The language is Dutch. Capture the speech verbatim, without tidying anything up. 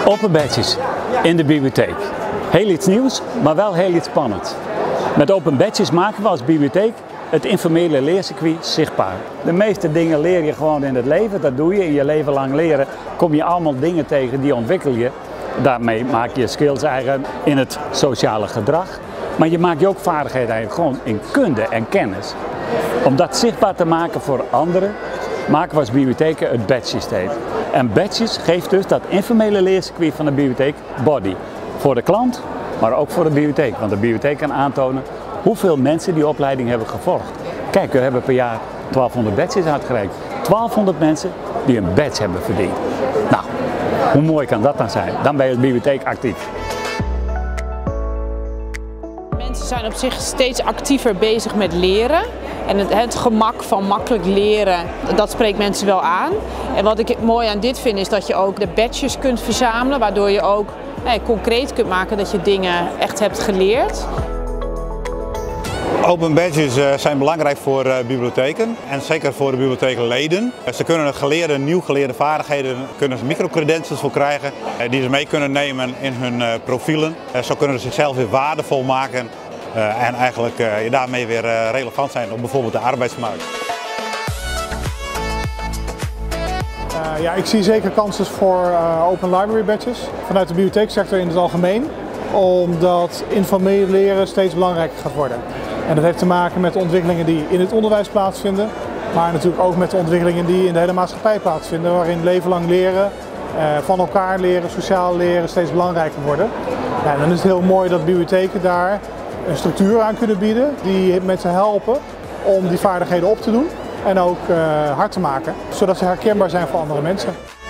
Open badges in de bibliotheek. Heel iets nieuws, maar wel heel iets spannends. Met open badges maken we als bibliotheek het informele leercircuit zichtbaar. De meeste dingen leer je gewoon in het leven, dat doe je. In je leven lang leren kom je allemaal dingen tegen, die ontwikkel je. Daarmee maak je skills eigen in het sociale gedrag. Maar je maakt je ook vaardigheden eigen, gewoon in kunde en kennis. Om dat zichtbaar te maken voor anderen, maken we als bibliotheken het badge-systeem. En badges geeft dus dat informele leercircuit van de bibliotheek body. Voor de klant, maar ook voor de bibliotheek. Want de bibliotheek kan aantonen hoeveel mensen die opleiding hebben gevolgd. Kijk, we hebben per jaar twaalfhonderd badges uitgereikt. twaalfhonderd mensen die een badge hebben verdiend. Nou, hoe mooi kan dat dan zijn? Dan ben je als bibliotheek actief. Mensen zijn op zich steeds actiever bezig met leren. En het, het gemak van makkelijk leren, dat spreekt mensen wel aan. En wat ik mooi aan dit vind is dat je ook de badges kunt verzamelen. Waardoor je ook eh, concreet kunt maken dat je dingen echt hebt geleerd. Open badges zijn belangrijk voor bibliotheken en zeker voor de bibliotheekleden. Ze kunnen geleerde, nieuw geleerde vaardigheden, kunnen ze microcredentials voor krijgen die ze mee kunnen nemen in hun profielen. Zo kunnen ze zichzelf weer waardevol maken en eigenlijk daarmee weer relevant zijn op bijvoorbeeld de arbeidsmarkt. Uh, ja, ik zie zeker kansen voor uh, open library badges vanuit de bibliotheeksector in het algemeen, omdat informeel leren steeds belangrijker gaat worden. En dat heeft te maken met de ontwikkelingen die in het onderwijs plaatsvinden, maar natuurlijk ook met de ontwikkelingen die in de hele maatschappij plaatsvinden, waarin leven lang leren, uh, van elkaar leren, sociaal leren steeds belangrijker worden. Ja, dan is het heel mooi dat bibliotheken daar een structuur aan kunnen bieden die mensen helpen om die vaardigheden op te doen en ook uh, hard te maken, zodat ze herkenbaar zijn voor andere mensen.